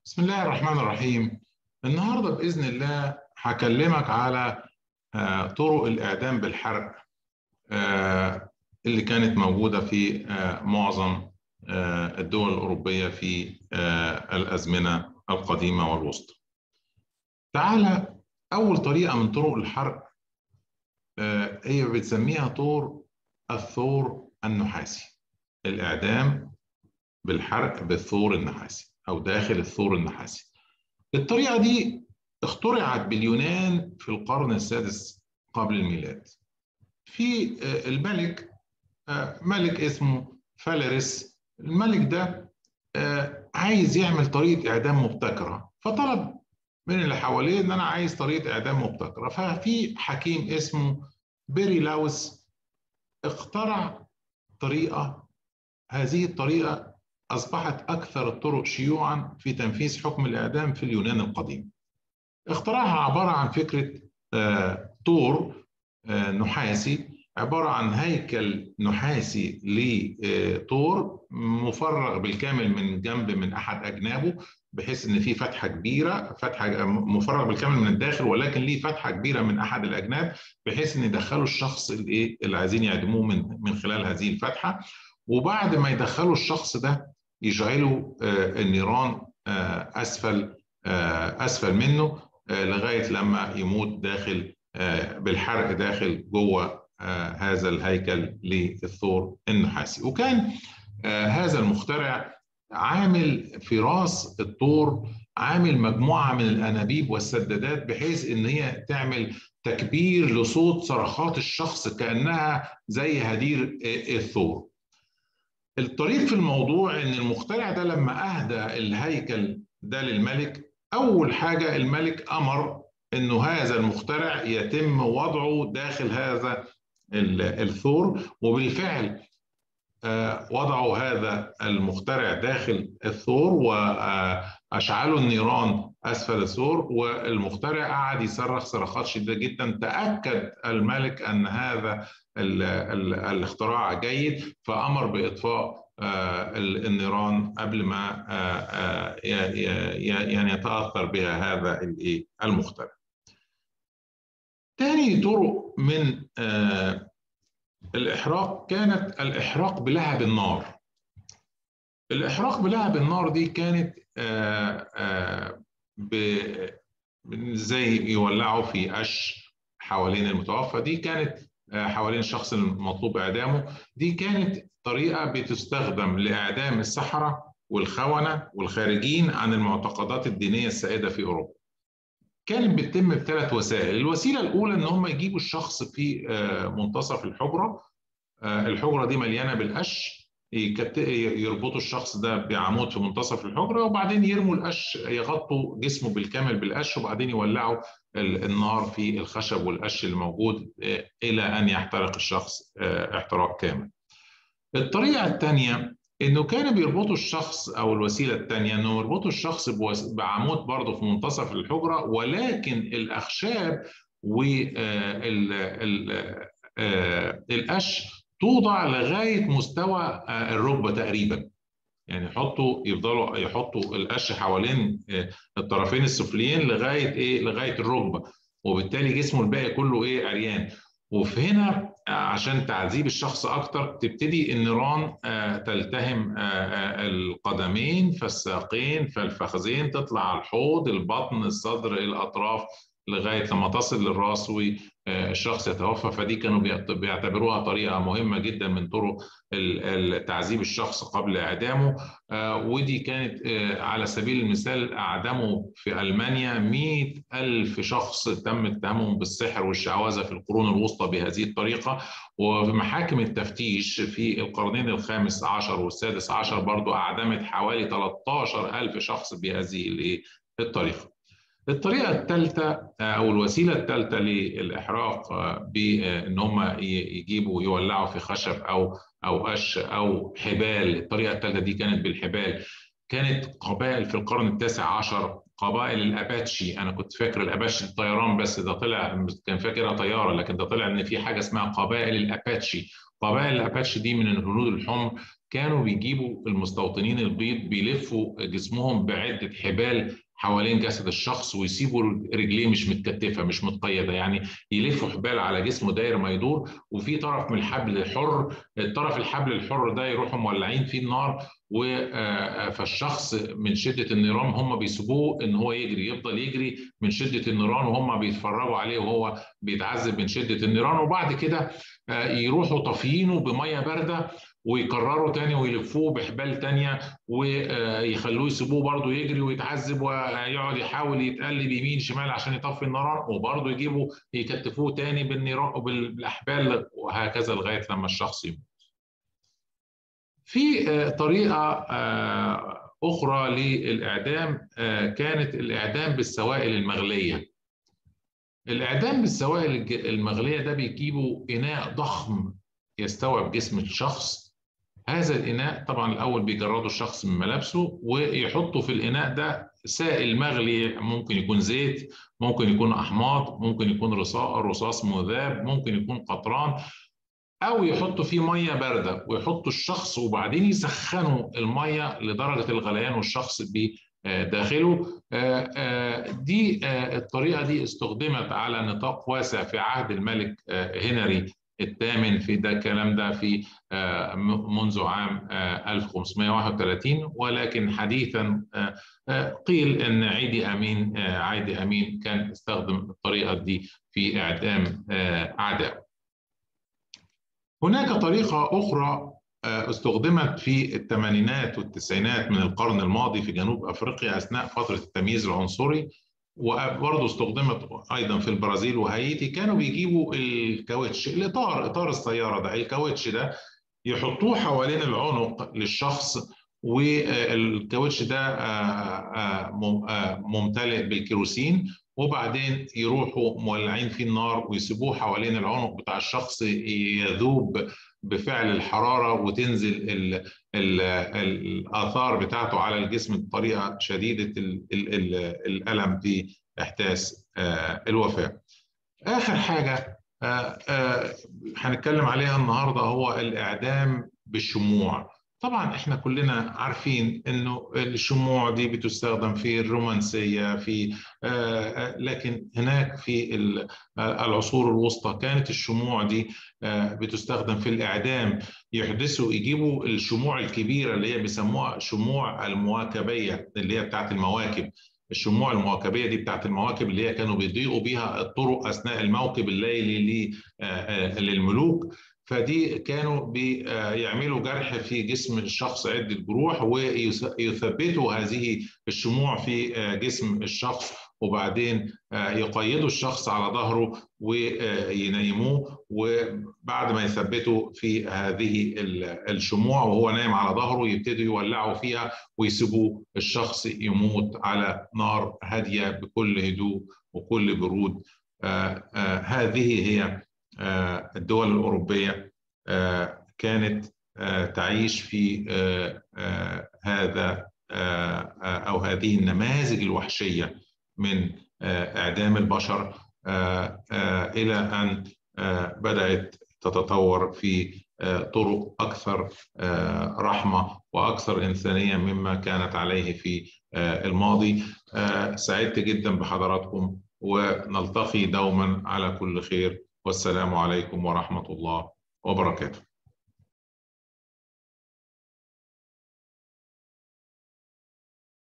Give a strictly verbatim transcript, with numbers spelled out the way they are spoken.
بسم الله الرحمن الرحيم. النهارده بإذن الله هكلمك على آه، طرق الإعدام بالحرق آه، اللي كانت موجودة في آه، معظم آه، الدول الأوروبية في آه، الأزمنة القديمة والوسطى. تعالى، أول طريقة من طرق الحرق آه، هي بتسميها طور الثور النحاسي. الإعدام بالحرق بالثور النحاسي أو داخل الثور النحاسي. الطريقة دي اخترعت باليونان في القرن السادس قبل الميلاد. في آه، الملك آه، ملك اسمه فاليرس. الملك ده آه، عايز يعمل طريقة إعدام مبتكرة، فطلب من اللي حواليه إن أنا عايز طريقة إعدام مبتكرة. ففي حكيم اسمه بيريلاوس اخترع طريقة. هذه الطريقة أصبحت أكثر الطرق شيوعا في تنفيذ حكم الإعدام في اليونان القديم. اختراعها عبارة عن فكرة آه، طور آه، نحاسي، عبارة عن هيكل نحاسي لطور مفرغ بالكامل من جنب من أحد أجنابه، بحيث إن في فتحة كبيرة، فتحة مفرغ بالكامل من الداخل ولكن ليه فتحة كبيرة من أحد الأجناب، بحيث إن يدخلوا الشخص اللي اللي عايزين يعدموه من من خلال هذه الفتحة. وبعد ما يدخلوا الشخص ده يشعلوا آه، النيران آه، أسفل آه، أسفل منه لغاية لما يموت داخل بالحرق داخل جوه هذا الهيكل للثور النحاسي. وكان هذا المخترع عامل في راس الثور عامل مجموعة من الأنابيب والسدادات، بحيث إن هي تعمل تكبير لصوت صرخات الشخص كأنها زي هدير الثور. الطريف في الموضوع إن المخترع ده لما أهدى الهيكل ده للملك، أول حاجة الملك أمر إنه هذا المخترع يتم وضعه داخل هذا الثور. وبالفعل وضعوا هذا المخترع داخل الثور وأشعلوا النيران أسفل الثور، والمخترع قعد يصرخ صرخات شديدة جدا. تأكد الملك أن هذا ال ال الاختراع جيد، فأمر بإطفاء النيران قبل ما يعني يتأثر بها هذا المخترع. تاني طرق من الإحراق كانت الإحراق بلهب النار. الإحراق بلهب النار دي كانت آآ آآ زي يولعوا في قش حوالين المتوفى. دي كانت حوالين الشخص المطلوب إعدامه. دي كانت طريقة بتستخدم لإعدام السحرة والخونة والخارجين عن المعتقدات الدينية السائدة في أوروبا. كانت بتتم بثلاث وسائل. الوسيلة الأولى إن هم يجيبوا الشخص في منتصف الحجرة. الحجرة دي مليانة بالقش، يربطوا الشخص ده بعمود في منتصف الحجرة، وبعدين يرموا القش، يغطوا جسمه بالكامل بالقش، وبعدين يولعوا النار في الخشب والقش الموجود إلى أن يحترق الشخص احتراق كامل. الطريقة الثانية إنه كانوا بيربطوا الشخص، أو الوسيلة الثانية إنه يربطوا الشخص بعمود برضه في منتصف الحجرة، ولكن الأخشاب والقش توضع لغايه مستوى الركبه تقريبا. يعني يحطوا يفضلوا يحطوا القش حوالين الطرفين السفليين لغايه ايه لغايه الركبه، وبالتالي جسمه الباقي كله ايه عريان. وفي هنا عشان تعذيب الشخص اكتر تبتدي النيران تلتهم القدمين فالساقين فالفخذين، تطلع على الحوض، البطن، الصدر، الاطراف، لغايه لما تصل للراس والشخص يتوفى. فدي كانوا بيعتبروها طريقه مهمه جدا من طرق تعذيب الشخص قبل اعدامه. ودي كانت على سبيل المثال اعدموا في المانيا مئة الف شخص تم اتهامهم بالسحر والشعوذه في القرون الوسطى بهذه الطريقه. وفي محاكم التفتيش في القرنين الخامس عشر والسادس عشر برضو اعدمت حوالي ثلاثة عشر الف شخص بهذه الطريقه. الطريقة الثالثة أو الوسيلة الثالثة للإحراق بأن هم يجيبوا يولعوا في خشب أو أو قش أو حبال. الطريقة الثالثة دي كانت بالحبال. كانت قبائل في القرن التاسع عشر قبائل الاباتشي. انا كنت فاكر الاباتشي الطيران بس، ده طلع كان فاكرها طياره، لكن ده طلع ان في حاجه اسمها قبائل الاباتشي. قبائل الاباتشي دي من الهنود الحمر، كانوا بيجيبوا المستوطنين البيض بيلفوا جسمهم بعده حبال حوالين جسد الشخص، ويسيبوا رجليه مش متكتفه مش متقيده، يعني يلفوا حبال على جسمه داير ما يدور، وفي طرف من الحبل حر، الطرف الحبل الحر ده يروحوا مولعين فيه النار، فالشخص من شده النيران هم بيسيبوه ان هو يجري، يفضل يجري من شده النيران وهم بيتفرجوا عليه وهو بيتعذب من شده النيران، وبعد كده يروحوا طافيينه بميه بارده ويكرروا تاني ويلفوه بحبال تانية ويخلوه يسيبوه برضه يجري ويتعذب، ويقعد يحاول يتقلب يمين شمال عشان يطفي النيران، وبرضه يجيبوا يكتفوه تاني بالنيران وبالاحبال، وهكذا لغايه لما الشخص يموت. في طريقه اخرى للاعدام كانت الاعدام بالسوائل المغليه. الاعدام بالسوائل المغليه ده بيجيبوا اناء ضخم يستوعب جسم الشخص. هذا الإناء طبعا الأول بيجردوا الشخص من ملابسه ويحطوا في الإناء ده سائل مغلي، ممكن يكون زيت، ممكن يكون أحماض، ممكن يكون رصاص مذاب، ممكن يكون قطران، أو يحطوا فيه مية باردة ويحطوا الشخص وبعدين يسخنوا المية لدرجة الغليان والشخص بداخله. دي الطريقة دي استخدمت على نطاق واسع في عهد الملك هنري الثامن، في ده الكلام ده في منذ عام ألف وخمسمائة وواحد وثلاثين، ولكن حديثا قيل ان عيدي امين عيدي امين كان استخدم الطريقه دي في اعدام اعدائه. هناك طريقه اخرى استخدمت في الثمانينات والتسعينات من القرن الماضي في جنوب افريقيا اثناء فتره التمييز العنصري، وبرضه استخدمت ايضا في البرازيل وهايتي. كانوا بيجيبوا الكاوتش، الاطار اطار السياره ده، الكاوتش ده يحطوه حوالين العنق للشخص، والكاوتش ده ممتلئ بالكيروسين، وبعدين يروحوا مولعين فيه النار ويسيبوه حوالين العنق بتاع الشخص يذوب بفعل الحرارة، وتنزل ال ال الآثار بتاعته على الجسم بطريقة شديدة ال ال الألم في إحداث الوفاة. آخر حاجة هنتكلم عليها النهاردة هو الإعدام بالشموع. طبعا احنا كلنا عارفين انه الشموع دي بتستخدم في الرومانسية، في لكن هناك في العصور الوسطى كانت الشموع دي بتستخدم في الإعدام. يحدثوا يجيبوا الشموع الكبيرة اللي هي بيسموها شموع المواكبية، اللي هي بتاعت المواكب. الشموع المواكبية دي بتاعت المواكب اللي هي كانوا بيضيئوا بيها الطرق أثناء الموكب الليلي للملوك. فدي كانوا بيعملوا جرح في جسم الشخص عدة جروح، ويثبتوا هذه الشموع في جسم الشخص، وبعدين يقيدوا الشخص على ظهره وينيموه، وبعد ما يثبتوا في هذه الشموع وهو نايم على ظهره يبتدوا يولعوا فيها ويسيبوا الشخص يموت على نار هادية بكل هدوء وكل برود. آآ آآ هذه هي الدول الأوروبية كانت تعيش في هذا أو هذه النماذج الوحشية من إعدام البشر، إلى أن بدأت تتطور في طرق أكثر رحمة وأكثر إنسانية مما كانت عليه في الماضي. سعدت جدا بحضراتكم، ونلتقي دوما على كل خير، والسلام عليكم ورحمة الله وبركاته.